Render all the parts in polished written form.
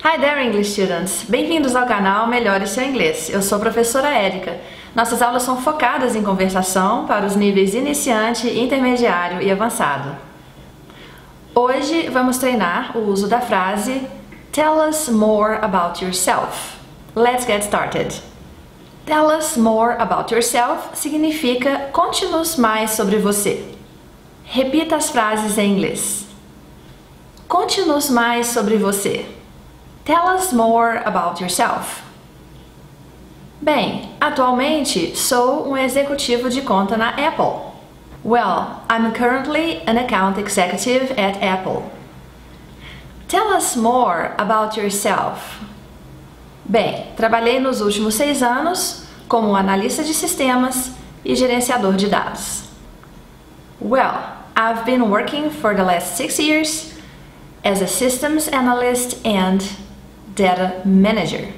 Hi there, English students! Bem-vindos ao canal Melhore Seu Inglês. Eu sou a professora Érica. Nossas aulas são focadas em conversação para os níveis iniciante, intermediário e avançado. Hoje vamos treinar o uso da frase Tell us more about yourself. Let's get started. Tell us more about yourself significa conte-nos mais sobre você. Repita as frases em inglês. Conte-nos mais sobre você. Tell us more about yourself. Bem, atualmente sou um executivo de conta na Apple. Well, I'm currently an account executive at Apple. Tell us more about yourself. Bem, trabalhei nos últimos 6 anos como analista de sistemas e gerenciador de dados. Well, I've been working for the last 6 years as a systems analyst and data manager.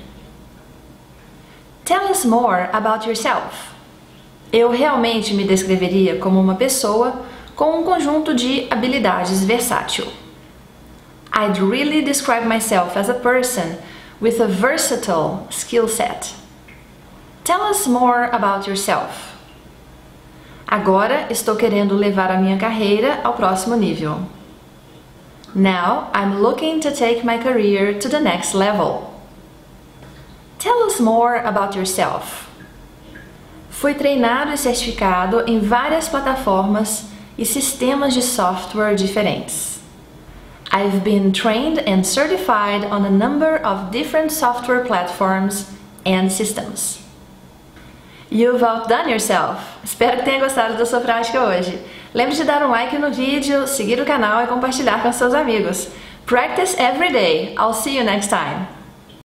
Tell us more about yourself. Eu realmente me descreveria como uma pessoa com um conjunto de habilidades versátil. I'd really describe myself as a person with a versatile skill set. Tell us more about yourself. Agora estou querendo levar a minha carreira ao próximo nível. Now I'm looking to take my career to the next level. Tell us more about yourself. Fui treinado e certificado em várias plataformas e sistemas de software diferentes. I've been trained and certified on a number of different software platforms and systems. You've outdone yourself! Espero que tenha gostado da sua prática hoje. Lembre de dar um like no vídeo, seguir o canal e compartilhar com seus amigos. Practice every day. I'll see you next time.